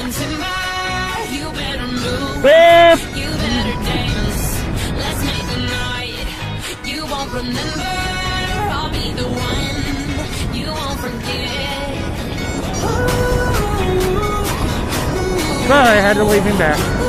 You better move. Whip. You better dance. Let's make a night. You won't remember. I'll be the one. You won't forget. But I had to leave him back.